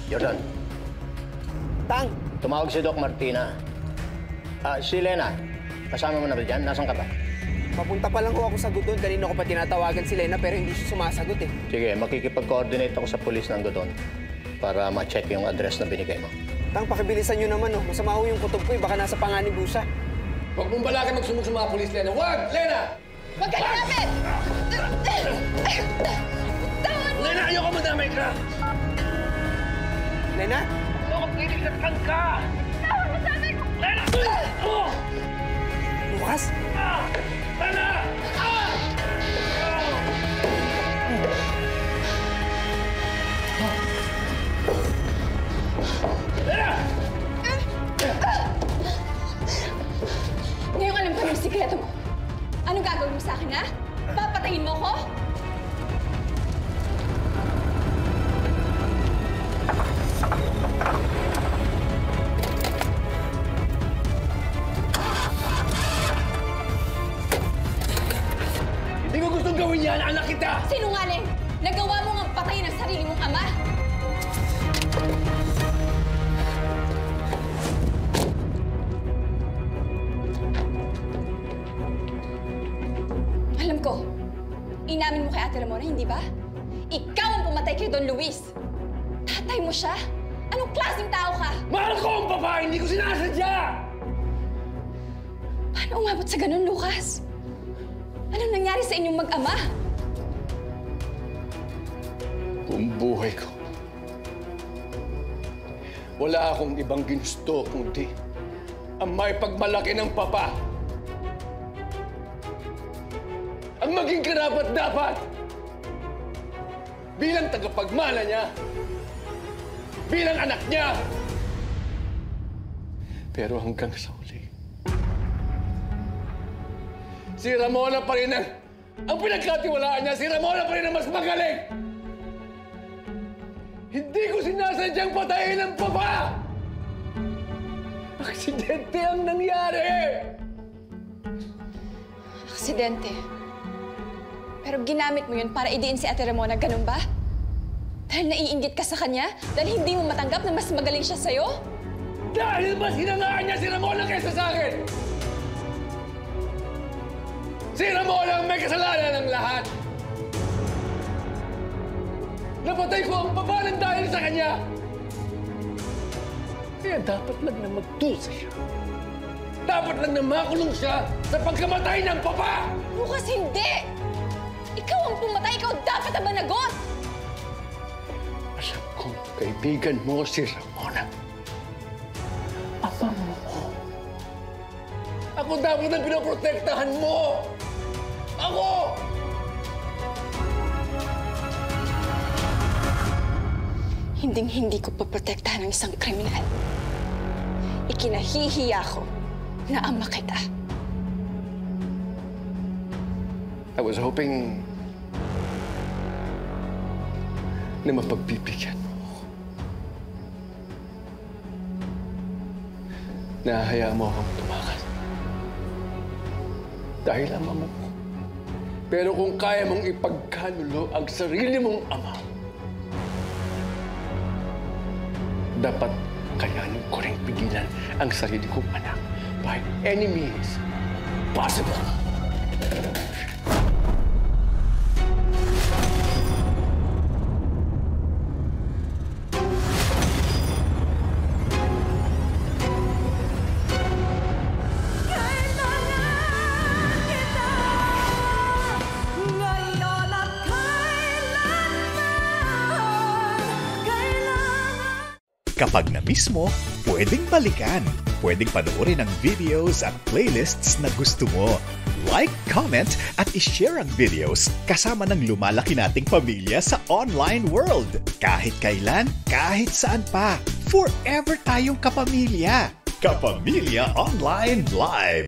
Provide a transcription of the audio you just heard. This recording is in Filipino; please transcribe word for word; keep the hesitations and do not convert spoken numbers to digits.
Jordan. Tang! Tumawag si Doc Martina. Ah, si Lena, kasama mo na ba dyan? Nasaan ka ba? Papunta pa lang ho ako sa Gudon. Kanina ko pa tinatawagan si Lena pero hindi siya sumasagot eh. Sige, makikipag-coordinate ako sa pulis ng Gudon para ma-check yung address na binigay mo. Tang, pakibilisan nyo naman oh. Masama ho yung kutob ko eh. Baka nasa panganibusa. Huwag mong balakin magsunod sa mga pulis, Lena. Huwag! Lena! Huwag ka ginamit! Lena, ayoko madamay ka! Lena? Ayoko pinisatan ka! Tawag mo sa amin! Lena! Oh! Lucas? Ah! Lena! Ah! Lena! Ngayong alam ko yung sikreto mo. Anong gagawin mo sa akin, ha? Papatayin mo ko? Hindi ko gustong gawin yan, anak kita! Sinungaling! Nagawa mo nga patayin ang sarili mong ama! Alam ko, inamin mo kay Ate Ramona, hindi ba? Ikaw ang pumatay kay Don Luis! Tatay mo siya? Anong klaseng tao ka? Mahal ko ang babae, hindi ko sinasadya! Paano umabot sa ganun, Lucas? Anong nangyari sa inyong mag-ama? Buong buhay ko, wala akong ibang ginusto kundi ang may pagmalaki ng papa. Ang maging karapat-dapat bilang tagapagmana niya, bilang anak niya. Pero hanggang sa huli, si Ramona pa rin ang, ang pinagkatiwalaan niya. Si Ramona pa rin ang mas magaling. Hindi ko sinasadyang patayin ang papa! Aksidente ang nangyari! Aksidente. Pero ginamit mo yun para idiin si Ate Ramona, ganun ba? Dahil naiinggit ka sa kanya? Dahil hindi mo matanggap na mas magaling siya sa'yo? Dahil mas hinangaan niya si Ramona kaysa sa akin! Si Ramona ang may kasalanan ng lahat! Napatay ko ang papa ng dahil sa kanya! Kaya dapat lang na magdusa siya. Dapat lang na makulong siya sa pagkamatay ng papa! Lucas, hindi! Ikaw ang pumatay, ikaw dapat ang managot! Alam kong kaibigan mo si Ramona. Ama mo. Ako dapat ang pinoprotektahan mo! Ako! Hinding-hindi ko paprotektahan ng isang kriminal. Ikinahihiya ko na ama kita. I was hoping na mapagbibigyan mo ako. Nahahayaan mo akong tumakas. Dahil ama mo ko. Pero kung kaya mong ipagkanulo ang sarili mong ama, dapat kayanin ko rin pigilan ang sarili kong anak by any means possible. Kapag na-miss mo, pwedeng balikan. Pwedeng panoorin ang videos at playlists na gusto mo. Like, comment, at ishare ang videos kasama ng lumalaki nating pamilya sa online world. Kahit kailan, kahit saan pa. Forever tayong kapamilya. Kapamilya Online Live.